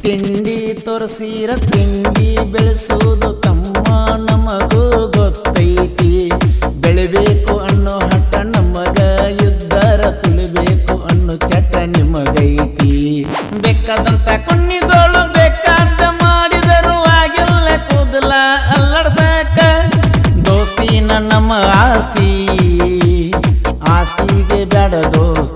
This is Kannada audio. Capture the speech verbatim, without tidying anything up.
ತಿಂಡಿ ತೋರಿಸಿರ ತಿಂಡಿ ಬೆಳೆಸೋದು ತಮ್ಮ ನಮಗೂ ಗೊತ್ತೈತಿ ಬೆಳಿಬೇಕು ಅನ್ನೋ ಹಠ ನಮಗ ಇದ್ದರ ತುಳಿಬೇಕು ಅನ್ನೋ ಚಟ ನಿಮಗೈತಿ ಬೇಕಾದಂತ ಕುಣ್ಣಿಗಳು ಬೇಕಾದ ಮಾಡಿದರು ಆಗಿಲ್ಲ ಕೂದಲ ಅಲ್ಲಡ್ಸಾಕ ದೋಸ್ತಿನ ನಮ್ಮ ಆಸ್ತಿ ಆಸ್ತಿಗೆ ಬೇಡ ದೋಸ್ತಿ